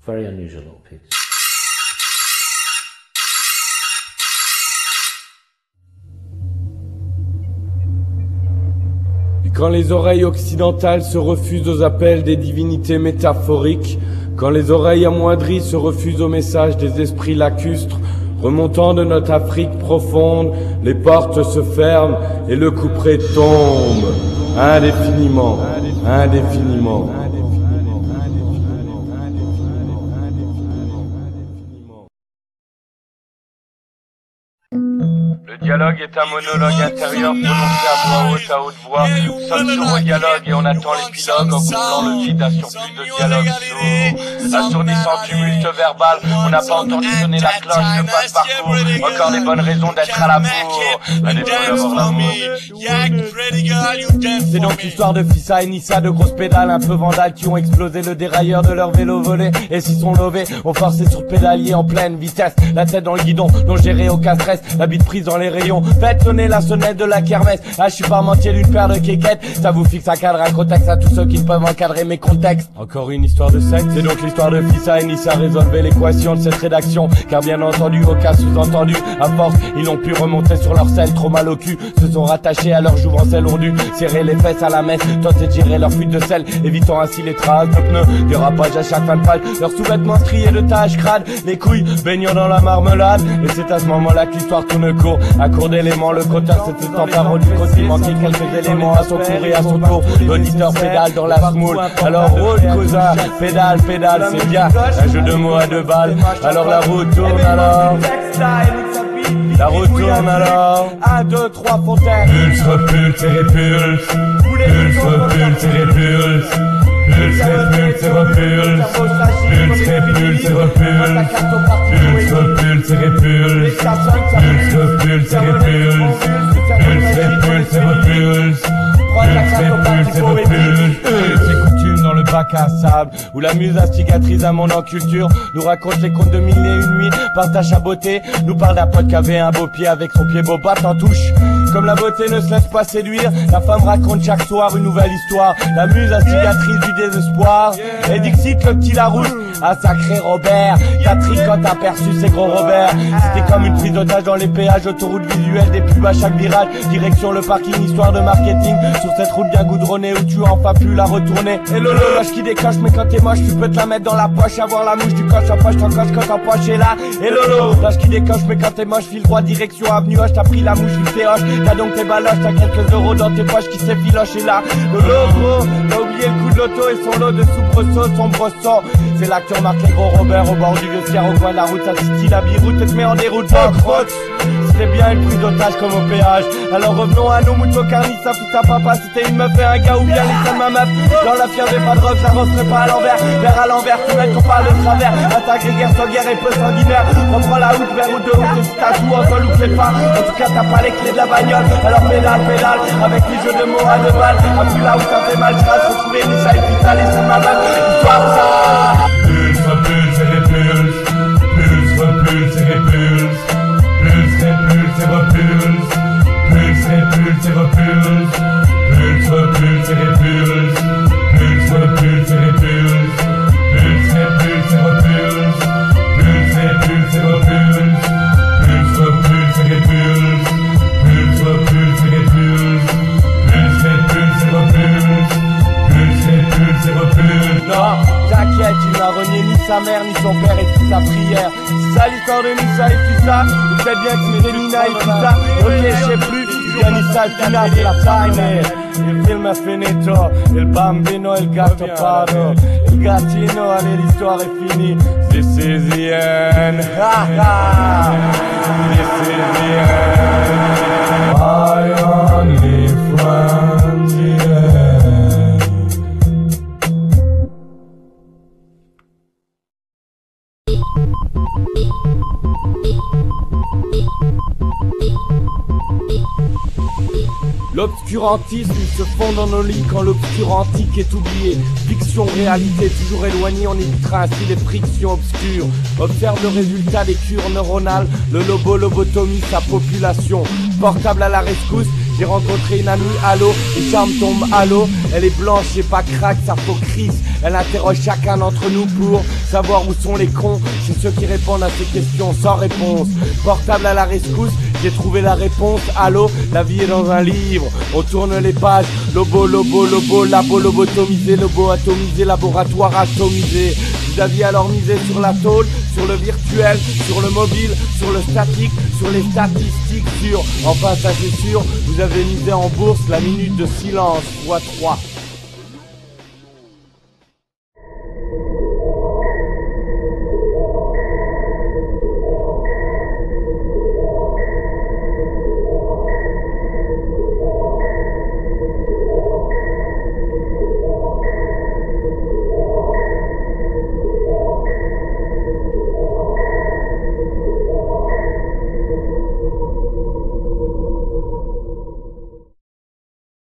Very unusual little piece. Quand les oreilles occidentales se refusent aux appels des divinités métaphoriques, quand les oreilles amoindries se refusent aux messages des esprits lacustres, remontant de notre Afrique profonde, les portes se ferment et le couperet tombe, indéfiniment, indéfiniment. Le dialogue est un monologue intérieur prononcé à haute voix. Nous sommes sur un dialogue et on attend l'épilogue en comblant le vide d'un surplus de dialogue sourd. Assourdissant tumulte verbal, on n'a pas entendu sonner la cloche de passe-parcours. Encore des bonnes raisons d'être à la bourre. C'est donc l'histoire de Fissa et Nissa, de grosses pédales un peu vandales qui ont explosé le dérailleur de leur vélo volé. Et s'ils sont lovés, ont forcé sur le pédalier en pleine vitesse. La tête dans le guidon, non géré aucun stress. La bite prise dans les rayons, faites sonner la sonnette de la kermesse. Ah, je suis parmentier d'une paire de quéquettes. Ça vous fixe un cadre, un contexte à tous ceux qui ne peuvent encadrer mes contextes. Encore une histoire de sexe. C'est donc l'histoire de Fissa et Nissa, résolver l'équation de cette rédaction. Car bien entendu, aucun sous-entendu. À force, ils n'ont pu remonter sur leur selle, trop mal au cul. Se sont rattachés à leur jouvencelle ondue. Serrer les fesses à la messe, tenter de tirer leur fuite de sel, évitant ainsi les traces de pneus. Dérapage à chaque fin de page, leurs sous-vêtements striés de taches crades. Les couilles baignant dans la marmelade. Et c'est à ce moment-là que l'histoire tourne court. À court d'éléments, le compteur s'est en parole du côté. Manquait quelques éléments à son tour et à son tour. L'auditeur pédale dans la smoule. Alors roule cousin, pédale, pédale, c'est bien. Un jeu de mots à 2 balles. Alors la route tourne alors. La route tourne alors. 1, 2, 3 fontaines. Pulse, repulse et répulse. Pulse, repulse et répulse. Pulse, repulse et repulse. Pulse, repulse et repulse. Pulse, repulse et répulse. Pulse, repulse et répulse. Pulse, repulse et repulse. Pulse, repulse. C'est coutume dans le bac à sable, où la muse instigatrice à mon enculture nous raconte les contes de 1001 nuits, partage à beauté, nous parle d'un pote qui avait un beau pied avec son pied beau bat en touche. Comme la beauté ne se laisse pas séduire, la femme raconte chaque soir une nouvelle histoire. La muse instigatrice du désespoir. Et Dixit le petit Larousse, un sacré Robert. Catherine quand t'as aperçu ces gros Robert. C'était comme une prise d'otage dans les péages, autoroute visuelle, des pubs à chaque virage. Direction le parking, histoire de marketing. Sur cette route bien goudronnée où tu as enfin pu la retourner. Et le loge qui décoche, mais quand t'es moche, tu peux te la mettre dans la poche. Avoir la mouche, tu coches en poche, t'en coches quand en poche. Et là, et Lolo, lâche qui décoche, mais quand t'es moche, file droit, direction avenue Hoche. T'as pris la mouche, il t'es hoche. T'as donc tes baloches, t'as quelques euros dans tes poches qui s'effilochent. Et là, le logo, t'as oublié le coup de l'auto et son lot de soubresauts, sombre sang. C'est là que tu remarques les gros Robert au bord du vieux Sierre, au coin de la route, ça se la biroute et te met en déroute. C'était bien une prise d'otage comme au péage. Alors revenons à nos moutons carnissants, putain papa, c'était une meuf et un gars ou bien les femmes ma meuf. Dans la fière des pas de robe, ça referait pas à l'envers. Vers à l'envers, tu mets ton pas de travers. Attaque guerre sans guerre et peu sanguinaire. Reprends la route vers route de route et si t'as tout, on t'en loupe les pas. En tout cas t'as pas les clés de la bagnole. Alors pédale, pédale, avec les jeux de mots à 2 balles. Appuie là où ça fait mal, je vais retrouver Nissa et puis t'as laissé ma main. Histoire ça. Pulse, repulse et répulse. Pulse, repulse et répulse. Pulse, repulse et repulse. Pulse, repulse et repulse. Pulse, repulse et répulse. Pulse, repulse et répulse. Pulse, repulse et repulse. Pulse, repulse et repulse. Pulse, repulse et répulse. Pulse, repulse et répulse. Pulse, repulse et repulse. Pulse, repulse et repulse. Non, t'inquiète, il n'a renié ni sa mère, ni son père et toute sa prière. C'est ça l'histoire de Nissa et Fissa. Vous faites bien que c'était Nina et Fissa. Ok, je sais plus, bien Nissa et Fina, c'est la fine. Il film è finito, il bambino e il gatto paro. Il gattino, allez, l'histoire est finie. This is the end. This is the end. My only friend, yeah. L'obscurantisme se fond dans nos lits quand l'obscurantique est oublié. Fiction, réalité, toujours éloignée, on évitera ainsi les frictions obscures. Observe le résultat des cures neuronales, le lobotomie, sa population. Portable à la rescousse, J'ai rencontré une amie à l'eau, les charmes tombent à l'eau. Elle est blanche et pas craque, sa peau crise. Elle interroge chacun d'entre nous pour savoir où sont les cons. C'est ceux qui répondent à ces questions sans réponse. Portable à la rescousse, j'ai trouvé la réponse. Allô, la vie est dans un livre, on tourne les pages. Lobo, lobo, lobo, labo, lobotomisé, lobo atomisé, laboratoire atomisé. Vous aviez alors misé sur la tôle, sur le virtuel, sur le mobile, sur le statique, sur les statistiques, sur, enfin ça c'est sûr, vous avez misé en bourse la minute de silence x3.